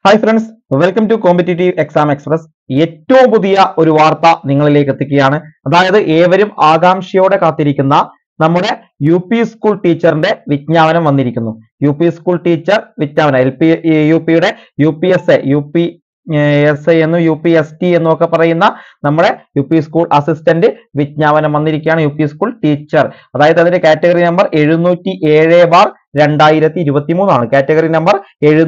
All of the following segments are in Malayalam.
Hi friends, welcome to competitive exam express. ഏറ്റവും പുതിയ ഒരു വാർത്ത നിങ്ങളിലേക്ക് എത്തിക്കുകയാണ്. അതായത് ഏവരും ആകാംക്ഷയോടെ കാത്തിരിക്കുന്ന നമ്മുടെ യു പി സ്കൂൾ ടീച്ചറിന്റെ വിജ്ഞാപനം വന്നിരിക്കുന്നു. യു പി സ്കൂൾ ടീച്ചർ വിജ്ഞാപനം യു പിയുടെ UPSA എന്നും UPST എന്നും ഒക്കെ പറയുന്ന നമ്മുടെ യു പി സ്കൂൾ അസിസ്റ്റന്റ് വിജ്ഞാപനം വന്നിരിക്കുകയാണ്. യു പി സ്കൂൾ ടീച്ചർ, അതായത് അതിന്റെ കാറ്റഗറി നമ്പർ 707/2023 ആണ്. കാറ്റഗറി നമ്പർ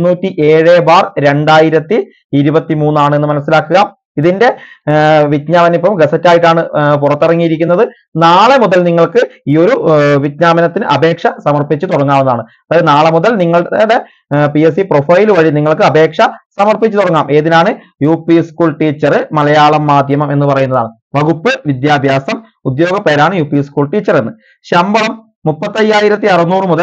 707/2023 ആണ് എന്ന് മനസ്സിലാക്കുക. ഇതിന്റെ വിജ്ഞാപനം ഇപ്പം ഗസറ്റ് ആയിട്ടാണ് പുറത്തിറങ്ങിയിരിക്കുന്നത്. നാളെ മുതൽ നിങ്ങൾക്ക് ഈ ഒരു വിജ്ഞാപനത്തിന് അപേക്ഷ സമർപ്പിച്ച് തുടങ്ങാവുന്നതാണ്. അതായത് നാളെ മുതൽ നിങ്ങളുടെ PSC പ്രൊഫൈൽ വഴി നിങ്ങൾക്ക് അപേക്ഷ സമർപ്പിച്ച് തുടങ്ങാം. ഏതിനാണ്? U P school teacher Malayalam മാധ്യമം എന്ന് പറയുന്നതാണ്. വകുപ്പ് വിദ്യാഭ്യാസം, ഉദ്യോഗ പേരാണ് യു പി സ്കൂൾ ടീച്ചർ എന്ന്. ശമ്പളം 35,600 മുതൽ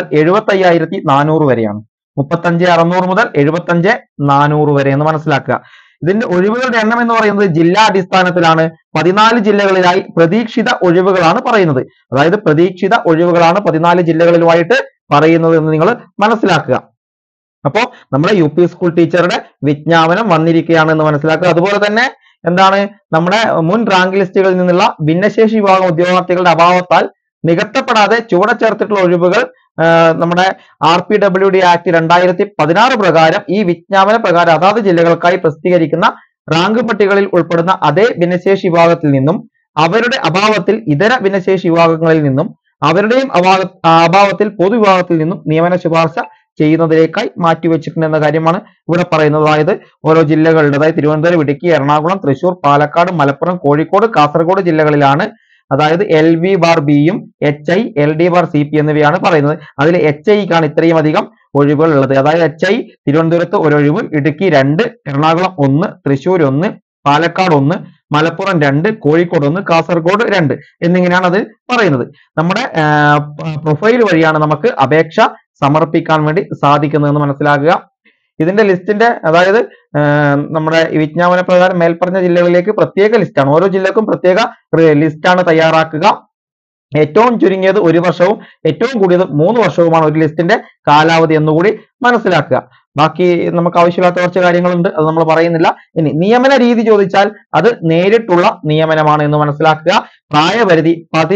75,400 വരെയാണ്. 35,600 മുതൽ 75,400 വരെ എന്ന് മനസ്സിലാക്കുക. ഇതിന്റെ ഒഴിവുകളുടെ എണ്ണം എന്ന് പറയുന്നത് ജില്ലാ അടിസ്ഥാനത്തിലാണ്. 14 ജില്ലകളിലായി പ്രതീക്ഷിത ഒഴിവുകളാണ് പറയുന്നത്. അതായത് പ്രതീക്ഷിത ഒഴിവുകളാണ് 14 ജില്ലകളിലുമായിട്ട് പറയുന്നത് എന്ന് നിങ്ങൾ മനസ്സിലാക്കുക. അപ്പോ നമ്മുടെ യു പി സ്കൂൾ ടീച്ചറുടെ വിജ്ഞാപനം വന്നിരിക്കുകയാണ് എന്ന് മനസ്സിലാക്കുക. അതുപോലെ തന്നെ എന്താണ്, നമ്മുടെ മുൻ റാങ്ക് ലിസ്റ്റുകളിൽ നിന്നുള്ള ഭിന്നശേഷി വിഭാഗം ഉദ്യോഗാർത്ഥികളുടെ അഭാവത്താൽ നികത്തപ്പെടാതെ ചുവടെ ചേർത്തിട്ടുള്ള ഒഴിവുകൾ നമ്മുടെ RPWD ആക്ട് 2016 പ്രകാരം ഈ വിജ്ഞാപന പ്രകാരം അതാത് ജില്ലകൾക്കായി പ്രസിദ്ധീകരിക്കുന്ന റാങ്ക് പട്ടികകളിൽ ഉൾപ്പെടുന്ന അതേ ഭിന്നശേഷി വിഭാഗത്തിൽ നിന്നും അവരുടെ അഭാവത്തിൽ ഇതര ഭിന്നശേഷി വിഭാഗങ്ങളിൽ നിന്നും അവരുടെയും അഭാവത്തിൽ പൊതുവിഭാഗത്തിൽ നിന്നും നിയമന ശുപാർശ ചെയ്യുന്നതിലേക്കായി മാറ്റിവെച്ചിട്ടുണ്ട് എന്ന കാര്യമാണ് ഇവിടെ പറയുന്നത്. അതായത് ഓരോ ജില്ലകളുടെ, അതായത് തിരുവനന്തപുരം, ഇടുക്കി, എറണാകുളം, തൃശൂർ, പാലക്കാട്, മലപ്പുറം, കോഴിക്കോട്, കാസർഗോഡ് ജില്ലകളിലാണ് അതായത് LV/B-യും HI, LD/CP എന്നിവയാണ് പറയുന്നത്. അതിൽ HIക്കാണ് ഇത്രയും അധികം ഒഴിവുകൾ ഉള്ളത്. അതായത് HI തിരുവനന്തപുരത്ത് ഒരു ഒഴിവ്, ഇടുക്കി 2, എറണാകുളം 1, തൃശൂർ 1, പാലക്കാട് 1, മലപ്പുറം 2, കോഴിക്കോട് 1, കാസർഗോഡ് 2 എന്നിങ്ങനെയാണ് അത് പറയുന്നത്. നമ്മുടെ പ്രൊഫൈൽ വഴിയാണ് നമുക്ക് അപേക്ഷ സമർപ്പിക്കാൻ വേണ്ടി സാധിക്കുന്നതെന്ന് മനസ്സിലാക്കുക. ഇതിന്റെ ലിസ്റ്റിന്റെ, അതായത് നമ്മുടെ വിജ്ഞാപന പ്രകാരം മേൽപ്പറഞ്ഞ ജില്ലകളിലേക്ക് പ്രത്യേക ലിസ്റ്റാണ്. ഓരോ ജില്ലക്കും പ്രത്യേക ലിസ്റ്റാണ് തയ്യാറാക്കുക. ഏറ്റവും ചുരുങ്ങിയത് 1 വർഷവും ഏറ്റവും കൂടിയത് 3 വർഷവുമാണ് ഒരു ലിസ്റ്റിന്റെ കാലാവധി എന്നുകൂടി മനസ്സിലാക്കുക. ബാക്കി നമുക്ക് ആവശ്യമില്ലാത്ത കുറച്ച് കാര്യങ്ങളുണ്ട്, അത് നമ്മൾ പറയുന്നില്ല. ഇനി നിയമന രീതി ചോദിച്ചാൽ അത് നേരിട്ടുള്ള നിയമനമാണ് എന്ന് മനസ്സിലാക്കുക. പ്രായപരിധി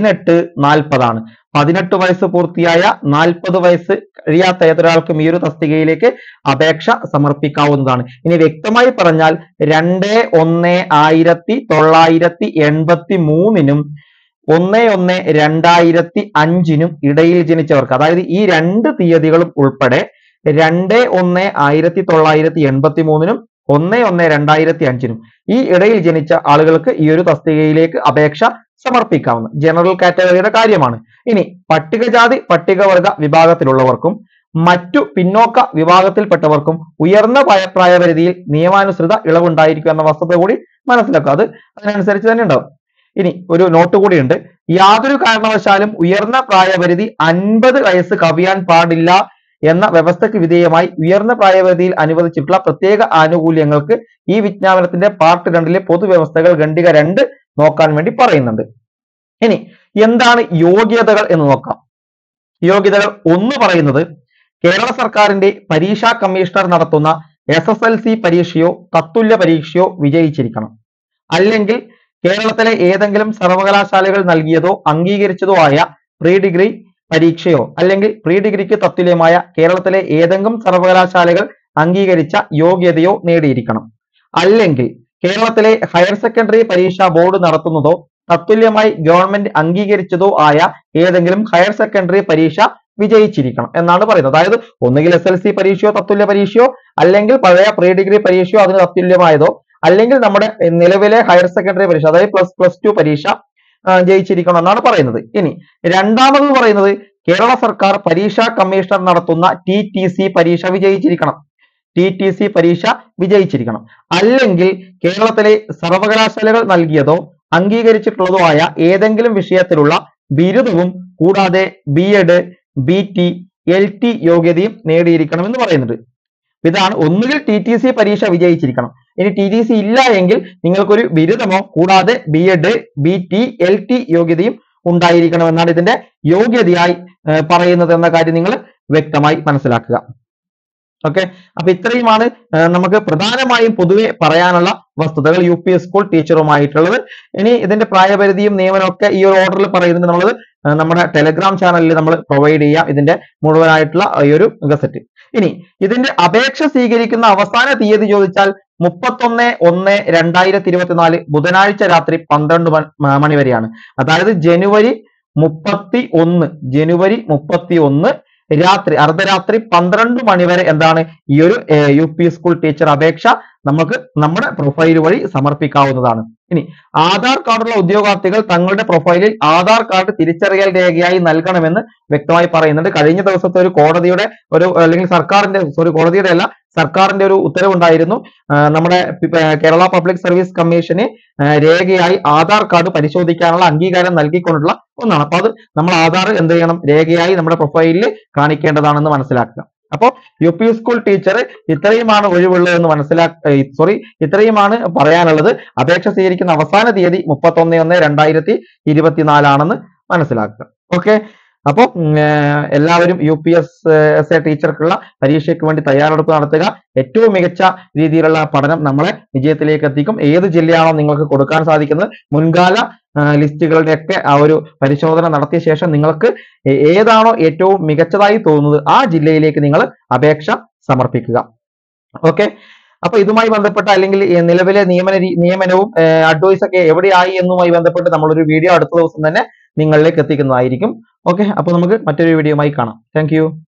18-40 ആണ്. 18 വയസ്സ് പൂർത്തിയായ 40 വയസ്സ് കഴിയാത്ത ഏതൊരാൾക്കും ഈ ഒരു തസ്തികയിലേക്ക് അപേക്ഷ സമർപ്പിക്കാവുന്നതാണ്. ഇനി വ്യക്തമായി പറഞ്ഞാൽ 2/1/1983 1/1/2005 ഇടയിൽ ജനിച്ചവർക്ക്, അതായത് ഈ 2 തീയതികളും ഉൾപ്പെടെ 2/1/1983 1/1/2005 ഈ ഇടയിൽ ജനിച്ച ആളുകൾക്ക് ഈ ഒരു തസ്തികയിലേക്ക് അപേക്ഷ സമർപ്പിക്കാവുന്ന ജനറൽ കാറ്റഗറിയുടെ കാര്യമാണ്. ഇനി പട്ടികജാതി പട്ടികവർഗ വിഭാഗത്തിലുള്ളവർക്കും മറ്റു പിന്നോക്ക വിഭാഗത്തിൽപ്പെട്ടവർക്കും ഉയർന്ന പ്രായപരിധിയിൽ നിയമാനുസൃത ഇളവുണ്ടായിരിക്കും എന്ന വസ്തുത കൂടി മനസ്സിലാക്കുക. അത് അതിനനുസരിച്ച് തന്നെ ഉണ്ടാവും. ഇനി ഒരു നോട്ട് കൂടിയുണ്ട്. യാതൊരു കാരണവശാലും ഉയർന്ന പ്രായപരിധി 50 വയസ്സ് കവിയാൻ പാടില്ല എന്ന വ്യവസ്ഥയ്ക്ക് വിധേയമായി ഉയർന്ന പ്രായപരിധിയിൽ അനുവദിച്ചിട്ടുള്ള പ്രത്യേക ആനുകൂല്യങ്ങൾക്ക് ഈ വിജ്ഞാപനത്തിന്റെ പാർട്ട് 2 പൊതുവ്യവസ്ഥകൾ ഖണ്ഡിക 2 നോക്കാൻ വേണ്ടി പറയുന്നുണ്ട്. ഇനി എന്താണ് യോഗ്യതകൾ എന്ന് നോക്കാം. യോഗ്യതകൾ 1 പറയുന്നത് കേരള സർക്കാരിന്റെ പരീക്ഷാ കമ്മീഷണർ നടത്തുന്ന SSLC പരീക്ഷയോ തത്തുല്യ പരീക്ഷയോ വിജയിച്ചിരിക്കണം. അല്ലെങ്കിൽ കേരളത്തിലെ ഏതെങ്കിലും സർവകലാശാലകൾ നൽകിയതോ അംഗീകരിച്ചതോ ആയ പ്രീ ഡിഗ്രി പരീക്ഷയോ അല്ലെങ്കിൽ പ്രീ ഡിഗ്രിക്ക് തത്തുല്യമായ കേരളത്തിലെ ഏതെങ്കിലും സർവകലാശാലകൾ അംഗീകരിച്ച യോഗ്യതയോ നേടിയിരിക്കണം. അല്ലെങ്കിൽ കേരളത്തിലെ ഹയർ സെക്കൻഡറി പരീക്ഷാ ബോർഡ് നടത്തുന്നതോ തത്തുല്യമായി ഗവൺമെന്റ് അംഗീകരിച്ചതോ ആയ ഏതെങ്കിലും ഹയർ സെക്കൻഡറി പരീക്ഷ വിജയിച്ചിരിക്കണം എന്നാണ് പറയുന്നത്. അതായത് ഒന്നുകിൽ SSLC പരീക്ഷയോ തത്തുല്യ പരീക്ഷയോ, അല്ലെങ്കിൽ പഴയ പ്രീ ഡിഗ്രി പരീക്ഷയോ അതിന് തത്തുല്യമായതോ, അല്ലെങ്കിൽ നമ്മുടെ നിലവിലെ ഹയർ സെക്കൻഡറി പരീക്ഷ, അതായത് +2 പരീക്ഷ ജയിച്ചിരിക്കണം എന്നാണ് പറയുന്നത്. ഇനി രണ്ടാമത് പറയുന്നത് കേരള സർക്കാർ പരീക്ഷാ കമ്മീഷണർ നടത്തുന്ന TTC പരീക്ഷ വിജയിച്ചിരിക്കണം. TTC പരീക്ഷ വിജയിച്ചിരിക്കണം. അല്ലെങ്കിൽ കേരളത്തിലെ സർവകലാശാലകൾ നൽകിയതോ അംഗീകരിച്ചിട്ടുള്ളതോ ആയ ഏതെങ്കിലും വിഷയത്തിലുള്ള ബിരുദവും കൂടാതെ B.Ed, BT, LT യോഗ്യതയും നേടിയിരിക്കണം എന്ന് പറയുന്നുണ്ട്. ഇതാണ് ഒന്നുകിൽ TTC പരീക്ഷ വിജയിച്ചിരിക്കണം. ഇനി TTC ഇല്ല എങ്കിൽ നിങ്ങൾക്കൊരു ബിരുദമോ കൂടാതെ B.Ed, BT, LT യോഗ്യതയും ഉണ്ടായിരിക്കണം എന്നാണ് ഇതിന്റെ യോഗ്യതയായി പറയുന്നത് എന്ന കാര്യം നിങ്ങൾ വ്യക്തമായി മനസ്സിലാക്കുക. ഓക്കെ, അപ്പൊ ഇത്രയുമാണ് നമുക്ക് പ്രധാനമായും പൊതുവെ പറയാനുള്ള വസ്തുതകൾ UP സ്കൂൾ ടീച്ചറുമായിട്ടുള്ളത്. ഇനി ഇതിന്റെ പ്രായപരിധിയും നിയമനവും ഒക്കെ ഈ ഒരു ഓർഡറിൽ പറയുന്നുണ്ട്. നമ്മൾ നമ്മുടെ ടെലഗ്രാം ചാനലിൽ നമ്മൾ പ്രൊവൈഡ് ചെയ്യാം ഇതിന്റെ മുഴുവനായിട്ടുള്ള ഈ ഒരു ഗസറ്റ്. ഇനി ഇതിന്റെ അപേക്ഷ സ്വീകരിക്കുന്ന അവസാന തീയതി ചോദിച്ചാൽ 31/1/2024 ബുധനാഴ്ച രാത്രി 12 മണി വരെയാണ്. അതായത് ജനുവരി 31 രാത്രി അർദ്ധരാത്രി 12 മണി വരെ എന്താണ് ഈ ഒരു UP സ്കൂൾ ടീച്ചർ അപേക്ഷ നമുക്ക് നമ്മുടെ പ്രൊഫൈൽ വഴി സമർപ്പിക്കാവുന്നതാണ്. ഇനി ആധാർ കാർഡുള്ള ഉദ്യോഗാർത്ഥികൾ തങ്ങളുടെ പ്രൊഫൈലിൽ ആധാർ കാർഡ് തിരിച്ചറിയൽ രേഖയായി നൽകണമെന്ന് വ്യക്തമായി പറയുന്നുണ്ട്. കഴിഞ്ഞ ദിവസത്തെ ഒരു കോടതിയുടെ അല്ലെങ്കിൽ കോടതിയുടെ അല്ല, സർക്കാരിന്റെ ഒരു ഉത്തരവുണ്ടായിരുന്നു. നമ്മുടെ കേരള പബ്ലിക് സർവീസ് കമ്മീഷന് രേഖയായി ആധാർ കാർഡ് പരിശോധിക്കാനുള്ള അംഗീകാരം നൽകിക്കൊണ്ടുള്ള ഒന്നാണ്. അപ്പൊ അത് നമ്മൾ ആധാർ എന്ത് ചെയ്യണം, രേഖയായി നമ്മുടെ പ്രൊഫൈലിൽ കാണിക്കേണ്ടതാണെന്ന് മനസ്സിലാക്കുക. അപ്പോൾ UP സ്കൂൾ ടീച്ചർ ഇത്രയുമാണ് ഒഴിവുള്ളത് ഇത്രയുമാണ് പറയാനുള്ളത്. അപേക്ഷ സ്വീകരിക്കുന്ന അവസാന തീയതി 31/1/2024 ആണെന്ന് മനസ്സിലാക്കുക. ഓക്കെ, അപ്പോൾ എല്ലാവരും UPSC ടീച്ചർക്കുള്ള പരീക്ഷയ്ക്ക് വേണ്ടി തയ്യാറെടുപ്പ് നടത്തുക. ഏറ്റവും മികച്ച രീതിയിലുള്ള പഠനം നമ്മളെ വിജയത്തിലേക്ക് എത്തിക്കും. ഏത് ജില്ലയാണോ നിങ്ങൾക്ക് കൊടുക്കാൻ സാധിക്കുന്നത്, മുൻകാല ലിസ്റ്റുകളുടെ ഒക്കെ ആ ഒരു പരിശോധന നടത്തിയ ശേഷം നിങ്ങൾക്ക് ഏതാണോ ഏറ്റവും മികച്ചതായി തോന്നുന്നത് ആ ജില്ലയിലേക്ക് നിങ്ങൾ അപേക്ഷ സമർപ്പിക്കുക. ഓക്കെ, അപ്പൊ ഇതുമായി ബന്ധപ്പെട്ട അല്ലെങ്കിൽ നിലവിലെ നിയമനവും അഡ്വൈസ് ഒക്കെ എവിടെയായി എന്നുമായി ബന്ധപ്പെട്ട് നമ്മളൊരു വീഡിയോ അടുത്ത ദിവസം തന്നെ നിങ്ങളിലേക്ക് എത്തിക്കുന്നതായിരിക്കും. ഓക്കെ, അപ്പൊ നമുക്ക് മറ്റൊരു വീഡിയോയുമായി കാണാം. താങ്ക്